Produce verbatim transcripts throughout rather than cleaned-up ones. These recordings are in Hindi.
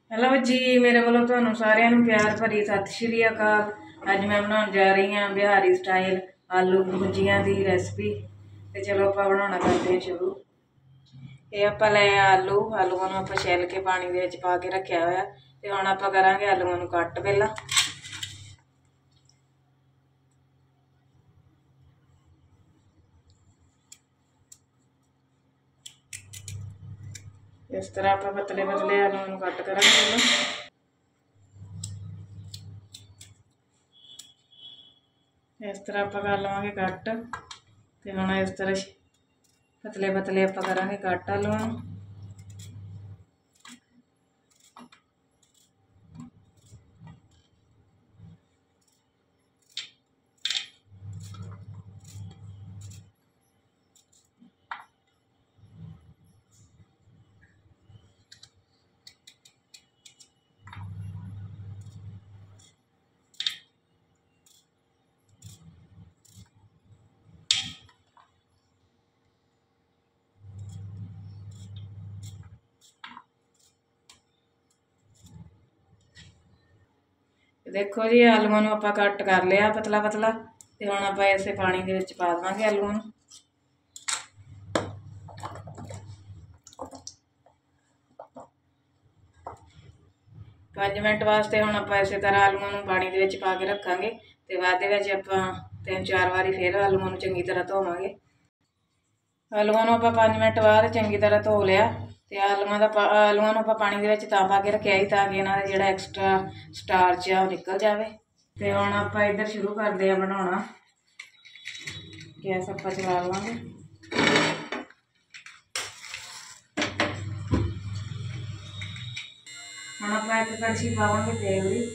हेलो जी, मेरे वालों तुहानू सारिਆਂ ਨੂੰ प्यार भरी सत श्री अकाल। अज मैं बनाने जा रही हाँ बिहारी स्टाइल आलू भुजिया की रेसिपी। तो चलो आप बनाना करते हैं शुरू। ये आप ले आलू आलूआ आप छिल के पानी के पा के रखा हुआ। तो हम आप करा आलूआ कट पहला। इस तरह आप पतले पतले आलूआ कट करा पहले। इस तरह आप कर लवेंगे कट। तो हम इस तरह पतले पतले आप करा कट आलूआ। देखो जी आलूआ आप कट कर लिया पतला पतला। तो हम आप इसे पानी के पा देंगे आलूआ। पाँच मिनट वास्ते हम आप इस तरह आलूआ पानी के पा के रखा। तो बाद आप तीन चार बारी फिर आलूआ चंगी तरह धोवेंगे। आलूआ आप पाँच मिनट बाद चंगी तरह धो लिया। तो आलूआ का आलूआ आप पानी के पा के रखे ही ताकि इन्हों का जो एक्सट्रा स्टार्च है निकल जाए। तो हम आप इधर शुरू करते हैं बनाना। गैस आप चला लेंगे। हम आप एक कड़छी पावे तेल की।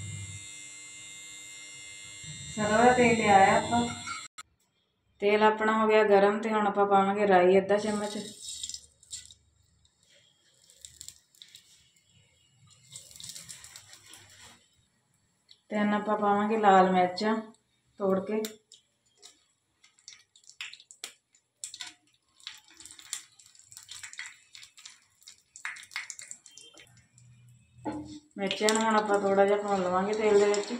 सरों का तेल लिया आप। तेल अपना हो गया गर्म। तो हम आप पावे राई अद्धा चम्मच। तीन आप पावे लाल मिर्चा तोड़ के। मिर्चा हम आप थोड़ा जहा भून लवेंगे तेल के।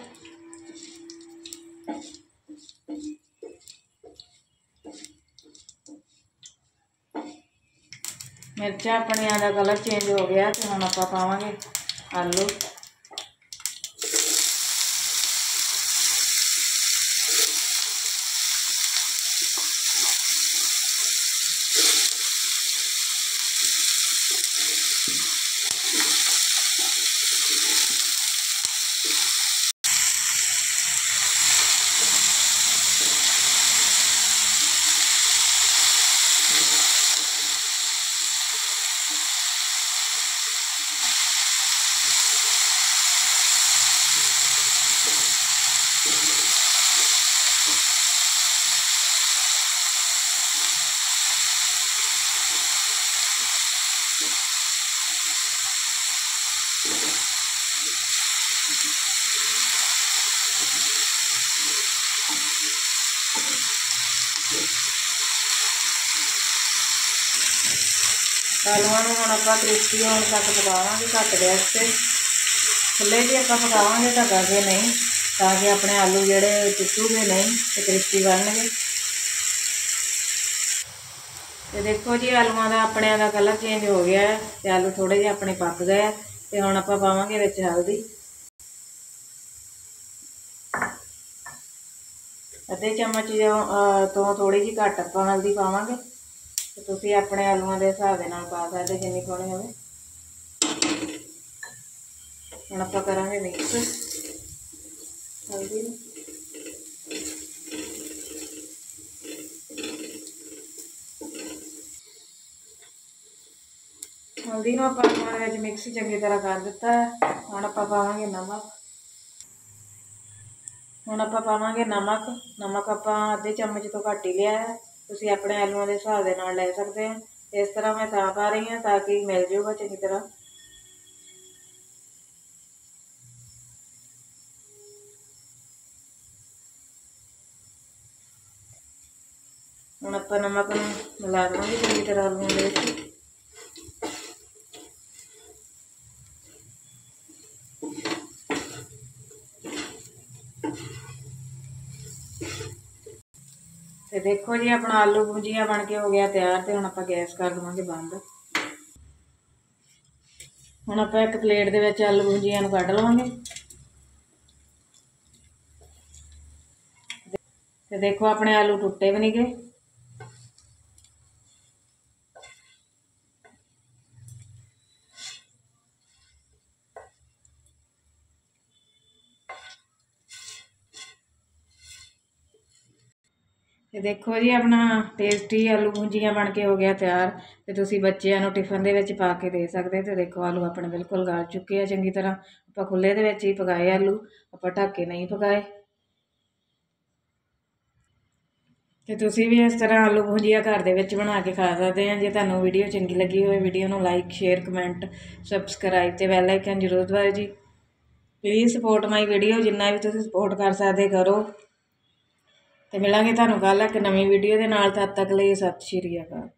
मिर्चा अपने का कलर चेंज हो गया। तो हम आप पावे आलू। आलूआ हम आप क्रिस्पी होने तक पकावे घट गैस से। खुले भी आप पकावे ढका के नहीं ताकि अपने आलू जोड़े टुटूगे नहीं तो क्रिस्पी बनने। तो देखो जी आलूआ का अपने का कलर चेंज हो गया है। तो आलू थोड़े जे अपने पक गए। तो हम आप पावे विच हल्दी अद्धे चम्मच जो तो थोड़ी जी घट आप हल्दी पावे। तो तुसी अपने आलूआ के हिसाब के पा सकते जिन्नी पानी हो। हम आप करा मिक्स हल्दी। हल्दी आप आलूआ मिक्स चंगी तरह कर दिता है। हम आप पावे नमक। हम आप पावे नमक। नमक आप अद्धे चम्मच तो घट ही लिया है। तुसी अपने आलूआ के हिसाब के ले सकते हैं। इस तरह मैं ता पा रही हूँ ताकि मिल जाऊगा चंगी तरह। हम आप नमक मिला देंगे चंगी तरह आलूआ के। ਤੇ ਦੇਖੋ ਜੀ ਆਪਣਾ ਆਲੂ ਭੁੰਜੀਆ ਬਣ ਕੇ ਹੋ ਗਿਆ ਤਿਆਰ। ਤੇ ਹੁਣ ਆਪਾਂ ਗੈਸ ਕਰ ਦੇਵਾਂਗੇ ਬੰਦ। ਹੁਣ ਆਪਾਂ ਇੱਕ ਪਲੇਟ ਦੇ ਵਿੱਚ ਆਲੂ ਭੁੰਜੀਆ ਨੂੰ ਕੱਢ ਲਵਾਂਗੇ। ਤੇ ਦੇਖੋ ਆਪਣੇ ਆਲੂ ਟੁੱਟੇ ਵੀ ਨਹੀਂ ਗਏ। ਤੇ ਦੇਖੋ ਜੀ ਆਪਣਾ ਟੇਸਟੀ ਆਲੂ ਭੁੰਜੀਆ ਬਣ ਕੇ ਹੋ ਗਿਆ ਤਿਆਰ। ਤੇ ਤੁਸੀਂ ਬੱਚਿਆਂ ਨੂੰ ਟਿਫਨ ਦੇ ਵਿੱਚ ਪਾ ਕੇ ਦੇ ਸਕਦੇ। ਤੇ ਦੇਖੋ ਆਲੂ ਆਪਣੇ ਬਿਲਕੁਲ ਗਲ ਚੁੱਕੇ ਆ ਚੰਗੀ ਤਰ੍ਹਾਂ। ਆਪਾਂ ਖੁੱਲੇ ਦੇ ਵਿੱਚ ਹੀ ਪਕਾਏ ਆਲੂ, ਆਪਾਂ ਢੱਕ ਕੇ ਨਹੀਂ ਪਕਾਏ। ਤੇ ਤੁਸੀਂ ਵੀ ਇਸ ਤਰ੍ਹਾਂ ਆਲੂ ਭੁੰਜੀਆ ਘਰ ਦੇ ਵਿੱਚ ਬਣਾ ਕੇ ਖਾ ਸਕਦੇ ਆ। ਜੇ ਤੁਹਾਨੂੰ ਵੀਡੀਓ ਚੰਗੀ ਲੱਗੀ ਹੋਵੇ, ਵੀਡੀਓ ਨੂੰ ਲਾਈਕ, ਸ਼ੇਅਰ, ਕਮੈਂਟ, ਸਬਸਕ੍ਰਾਈਬ ਤੇ ਬੈਲ ਆਈਕਨ ਜ਼ਰੂਰ ਦਬਾਇਓ ਜੀ। ਪਲੀਜ਼ ਸਪੋਰਟ ਮਾਈ ਵੀਡੀਓ, ਜਿੰਨਾ ਵੀ ਤੁਸੀਂ ਸਪੋਰਟ ਕਰ ਸਕਦੇ ਕਰੋ। ਤੇ ਮਿਲਾਂਗੇ ਤੁਹਾਨੂੰ ਕੱਲ੍ਹ ਇੱਕ ਨਵੀਂ ਵੀਡੀਓ ਦੇ ਨਾਲ। ਤਦ ਤੱਕ ਲਈ ਸਤਿ ਸ਼੍ਰੀ ਅਕਾਲ।